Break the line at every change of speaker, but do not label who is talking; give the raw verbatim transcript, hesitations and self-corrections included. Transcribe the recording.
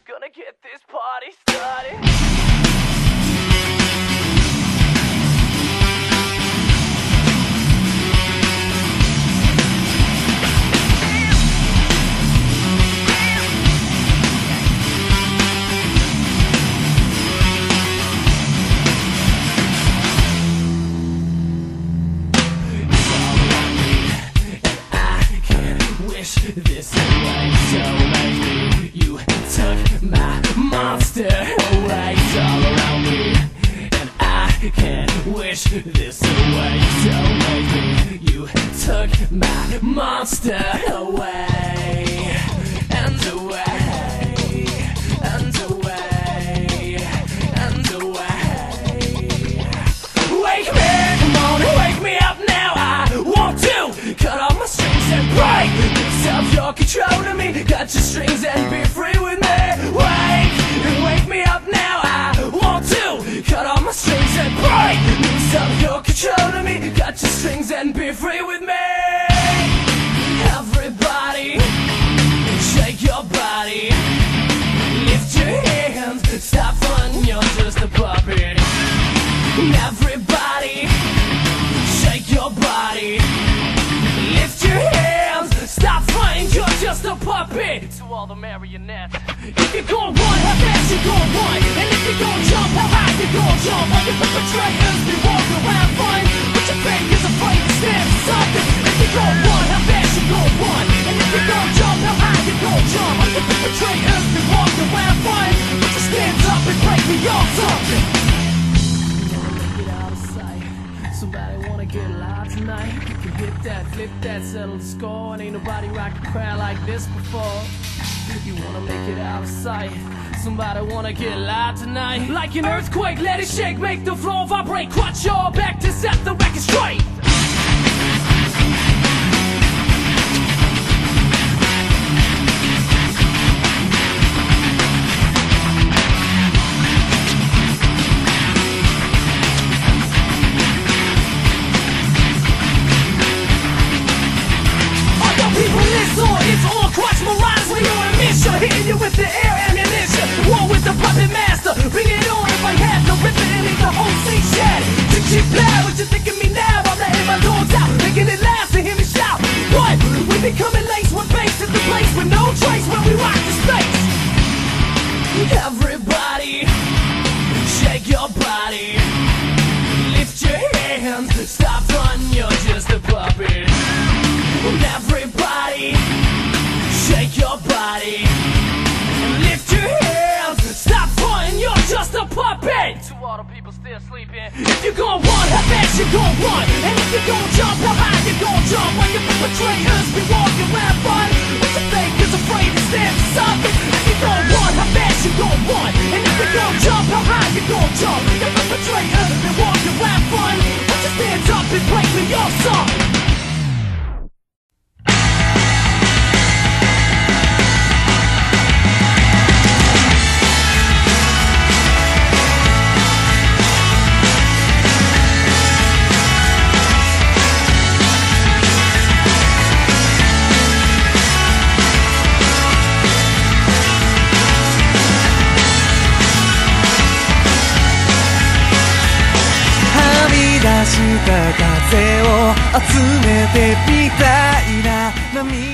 gonna get this party started.
This away, so lately you took my monster away. It's all around me, and I can't wish this away. So lately you took my monster away, and away, and away, and away. Wake me, come on, wake me up now. I want to cut off my strings and break your control of me, cut your strings and be free with me. Wake, wake me up now. I want to cut all my strings and break. Lose up your control of me, cut your strings and be free with me. Everybody, shake your body, lift your hands, stop fun, you're just a puppet. Everybody, shake your body, lift your hands, stop fun, you're just a puppet.
To all the marionettes,
if you're gon' run, how fast you gon' run? And if you're gon' jump, how high you gon' jump? All your perpetrators be walking around fun, but your fake is afraid to stand for something. If you're gon' run, how fast you gon' run? And if you're gon' jump, how high you gon' jump? All your perpetrators be walking around fun, but you stand up and break me off something. Get out of sight. Somebody wanna get live tonight? You can hit that, flip that, settle the score. And ain't nobody rocked a crowd like this before. You wanna make it out of sight. Somebody wanna get live tonight? Like an earthquake, let it shake, make the floor vibrate. Crunch your back to set the record straight. Hitting you with the air ammunition, war with the puppet master. Bring it on if I had to rip it and leave the whole scene shattered. Chick chick bad, what you think of me now? I'm letting my dogs out, making it last and hear me shout. What? We be coming late, one bass is the place with no trace when we rock the space. Everybody, shake your body, lift your hands, stop fun, you're just a puppet. Everybody, shake your body, lift your hands, stop fun, you're just a puppet.
to all the people still sleeping.
If you gon' run, how fast you gon' run? And if you gon' jump, how high you gon' jump? When your perpetrators be walking around fun, but your fake is afraid to stand for something. If you gon' run, how fast you gon' run? And if you gon' jump, how high you gon' jump? Your perpetrators be walking around fun, but you stand up and break me off something.
出した風を集めてみたいな涙